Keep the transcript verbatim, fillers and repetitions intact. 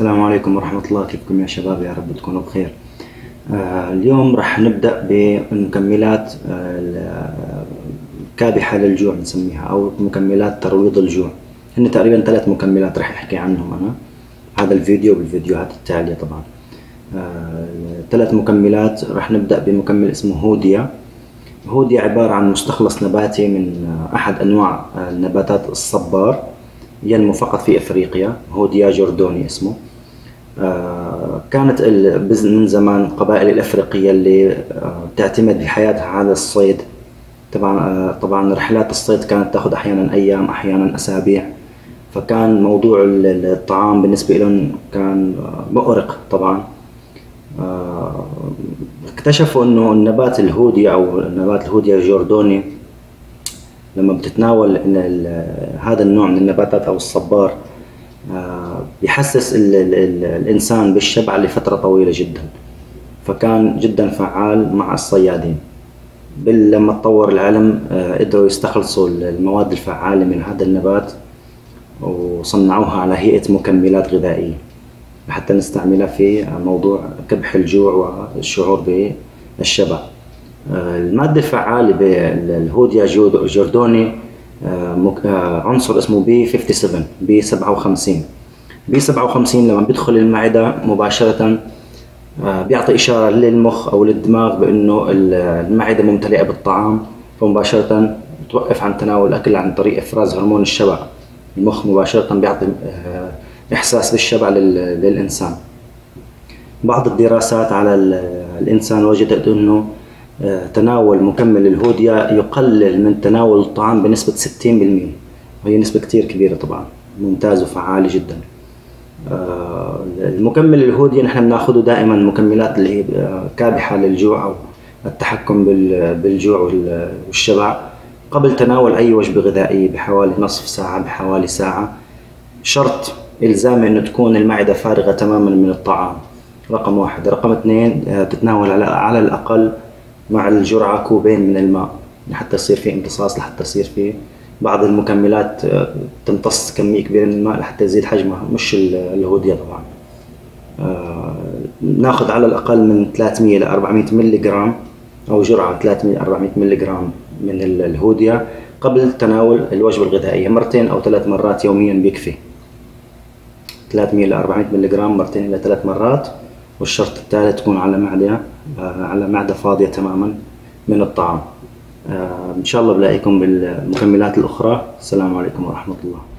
السلام عليكم ورحمة الله، كيفكم يا شباب؟ يا رب تكونوا بخير. آه اليوم راح نبدأ بالمكملات آه الكابحة للجوع نسميها، أو مكملات ترويض الجوع. هن تقريبا ثلاث مكملات راح أحكي عنهم أنا هذا الفيديو بالفيديوهات التالية طبعا. آه ثلاث مكملات. راح نبدأ بمكمل اسمه هوديا. هوديا عبارة عن مستخلص نباتي من آه أحد أنواع آه النباتات الصبار، ينمو فقط في افريقيا. هوديا جوردوني اسمه. آه كانت من زمان القبائل الافريقيه اللي آه تعتمد بحياتها على الصيد. طبعا آه طبعا رحلات الصيد كانت تاخذ احيانا ايام احيانا اسابيع، فكان موضوع الطعام بالنسبه لهم كان مؤرق طبعا. آه اكتشفوا انه النبات الهوديا او نبات الهوديا جوردوني لما بتتناول إن هذا النوع من النباتات أو الصبار بيحسس ال ال ال الإنسان بالشبع لفترة طويلة جدا، فكان جدا فعال مع الصيادين. لما تطور العلم قدروا يستخلصوا المواد الفعالة من هذا النبات وصنعوها على هيئة مكملات غذائية حتى نستعملها في موضوع كبح الجوع والشعور بالشبع. المادة الفعالة بالهوديا جوردوني عنصر اسمه بي خمسة وخمسين بي سبعة وخمسين. بي سبعة وخمسين لما بيدخل المعدة مباشرة بيعطي إشارة للمخ أو للدماغ بأنه المعدة ممتلئة بالطعام، فمباشرة توقف عن تناول الأكل عن طريق إفراز هرمون الشبع. المخ مباشرة بيعطي إحساس بالشبع للإنسان. بعض الدراسات على الإنسان وجدت أنه تناول مكمل الهوديا يقلل من تناول الطعام بنسبة ستين بالمئة، وهي نسبة كتير كبيرة طبعا، ممتاز وفعال جدا. المكمل الهوديا نحن بناخده دائما مكملات اللي هي كابحة للجوع أو التحكم بالجوع والشبع قبل تناول أي وجبة غذائية بحوالي نصف ساعة بحوالي ساعة. شرط إلزامي إنه تكون المعدة فارغة تماما من الطعام، رقم واحد. رقم اثنين، تتناول على الأقل مع الجرعة كوبين من الماء لحتى يصير في امتصاص، لحتى يصير في بعض المكملات تمتص كمية كبيرة من الماء لحتى يزيد حجمها، مش الهوديا طبعا. آه ناخذ على الأقل من ثلاثمئة إلى أربعمئة ملي جرام أو جرعة ثلاثمئة إلى أربعمئة ملي جرام من الهوديا قبل تناول الوجبة الغذائية. مرتين أو ثلاث مرات يوميا بيكفي. ثلاثمئة إلى أربعمئة ملي جرام مرتين إلى ثلاث مرات. والشرط الثالث تكون على معدة على معدة فاضية تماما من الطعام. إن شاء الله بلاقيكم بالمكملات الأخرى. السلام عليكم ورحمة الله.